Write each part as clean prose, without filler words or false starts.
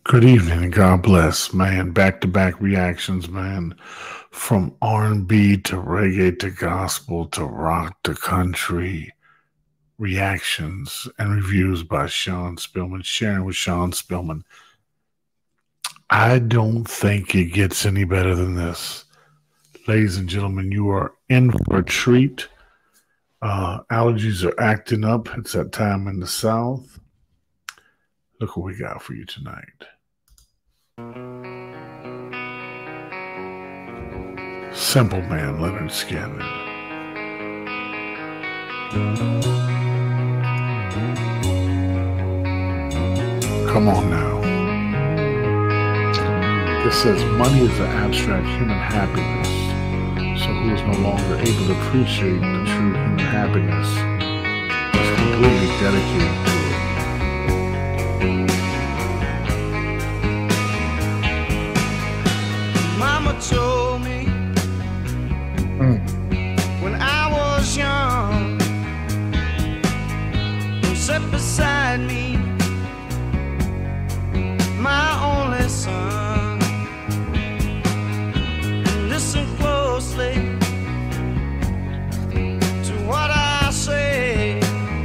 Good evening and God bless, man. Back-to-back reactions, man. From R&B to reggae to gospel to rock to country. Reactions and reviews by Shawn Spilman. Sharing with Shawn Spilman. I don't think it gets any better than this. Ladies and gentlemen, you are in for a treat. Allergies are acting up. It's that time in the South. Look what we got for you tonight. Simple Man-Lynyrd Skynyrd. Come on now. This says money is an abstract human happiness. So who is no longer able to appreciate the true human happiness is completely dedicated to it. Mama told me when I was young, who sat beside me, my only son. And listen closely to what I say.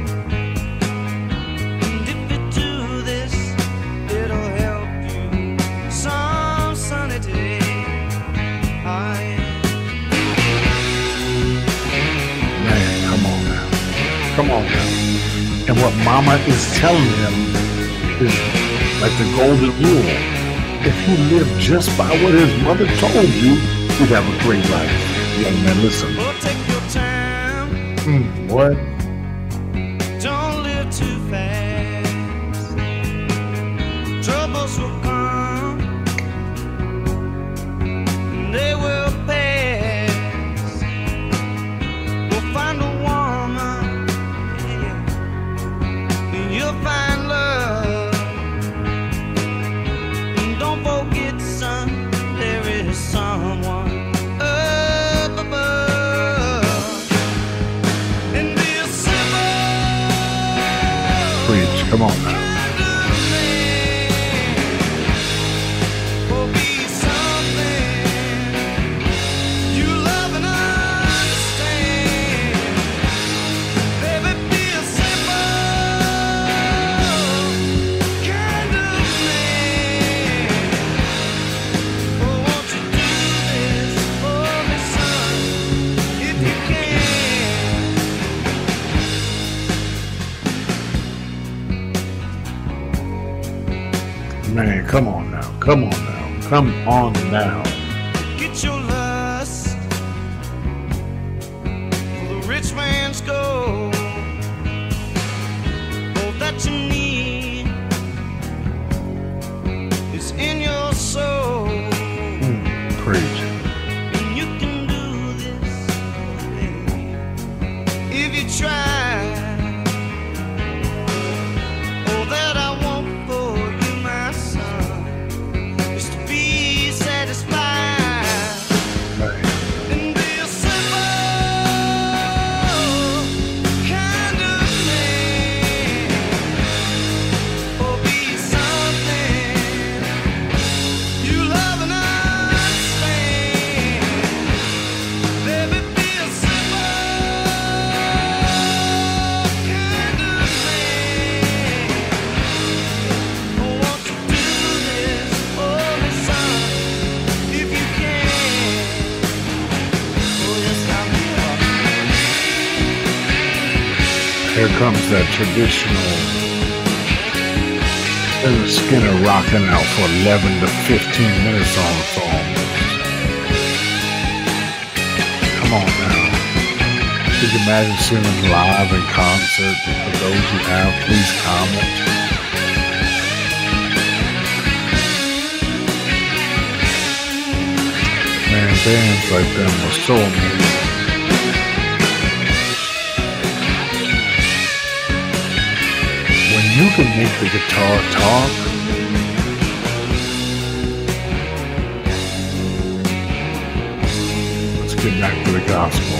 And if you do this, it'll help you some sunny day. Come on now. And what Mama is telling them is like the golden rule. If you live just by what his mother told you, you'd have a great life. Young man, listen. Well, take your time. What? Don't live too fast. Troubles will come. They will pass. We'll find a woman. You'll find love. And don't forget, son, there is someone up above. And be a simple. Preach, come on now. Man, come on now. Come on now. Come on now. Get your lust for the rich man's gold. All that you need is in your soul. Preach. And you can do this if you try. All that I want for you, my son, is to be satisfied. Right. And be a simple kind of man, or be something you love and understand. Baby, be a simple kind of man. Oh, won't you do this for me, son, if you can? Oh, yes, Here comes that traditional Lynyrd Skynyrd rocking out for 11 to 15 minutes on the phone. Come on now. Could you imagine seeing him live in concert? For those who have, please comment. Man, bands like them are so amazing. When you can make the guitar talk, let's get back to the gospel.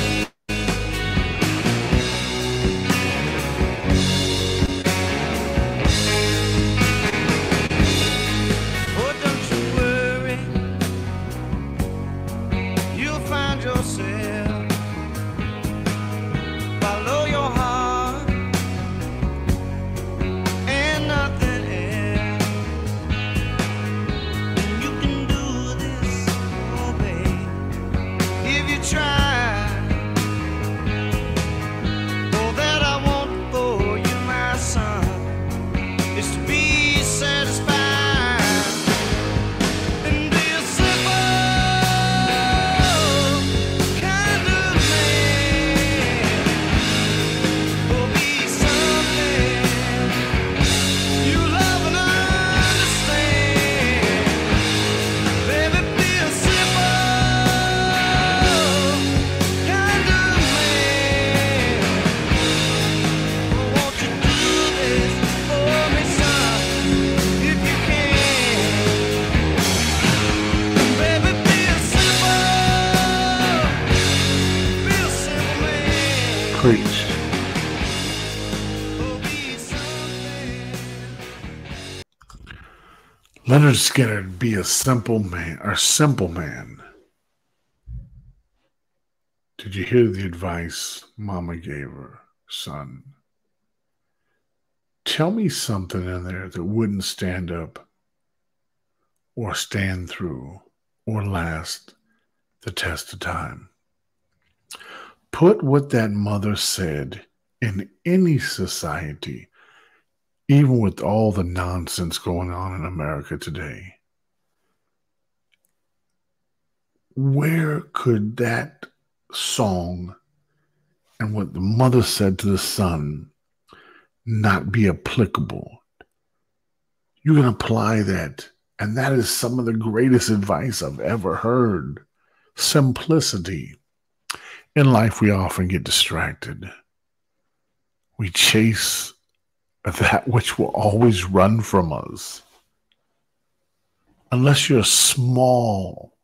Leonard Skinner, be a simple man, or simple man. Did you hear the advice Mama gave her, son? Tell me something in there that wouldn't stand up or stand through or last the test of time. Put what that mother said in any society, even with all the nonsense going on in America today. Where could that song and what the mother said to the son not be applicable? You can apply that. And that is some of the greatest advice I've ever heard. Simplicity. In life, we often get distracted. We chase that which will always run from us. Unless you're a small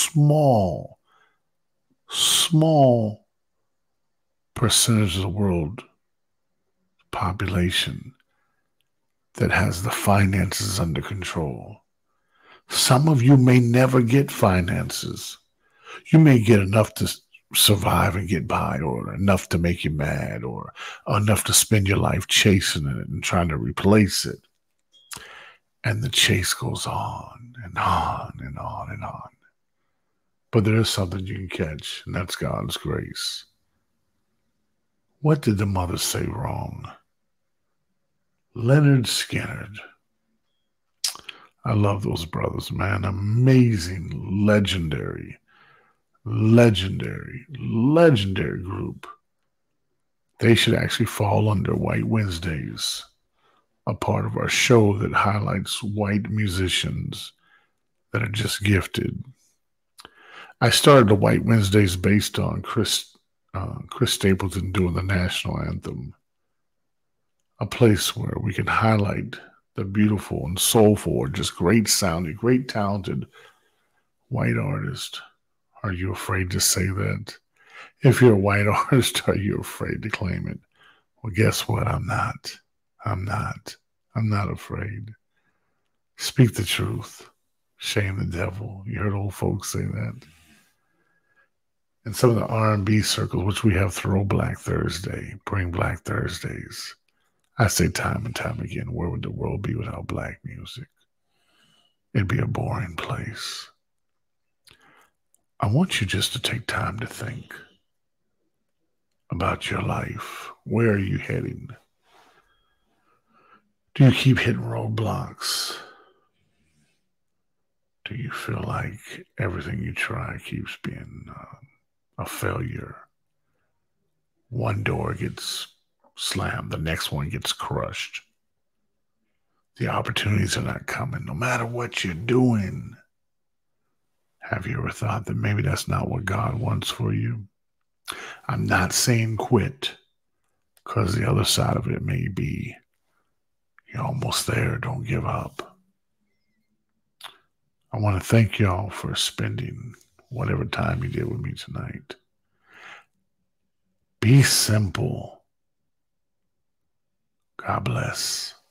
percentage of the world population that has the finances under control. Some of you may never get finances. You may get enough to survive and get by, or enough to make you mad, or enough to spend your life chasing it and trying to replace it. And the chase goes on and on and on and on. But there is something you can catch, and that's God's grace. What did the mother say wrong? Lynyrd Skynyrd. I love those brothers, man. Amazing, legendary group. They should actually fall under White Wednesdays, a part of our show that highlights white musicians that are just gifted. I started the White Wednesdays based on Chris Stapleton doing the national anthem, a place where we can highlight the beautiful and soulful, or just great sounding, great talented white artist. Are you afraid to say that? If you're a white artist, are you afraid to claim it? Well, guess what? I'm not. I'm not afraid. Speak the truth. Shame the devil. You heard old folks say that. In some of the R&B circles, which we have Throwback Thursday, Bring Black Thursdays, I say time and time again, where would the world be without black music? It'd be a boring place. I want you just to take time to think about your life. Where are you heading? Do you keep hitting roadblocks? Do you feel like everything you try keeps being a failure? One door gets slammed, the next one gets crushed. The opportunities are not coming, no matter what you're doing. Have you ever thought that maybe that's not what God wants for you? I'm not saying quit, because the other side of it may be you're almost there, don't give up. I want to thank y'all for spending whatever time you did with me tonight. Be simple. God bless.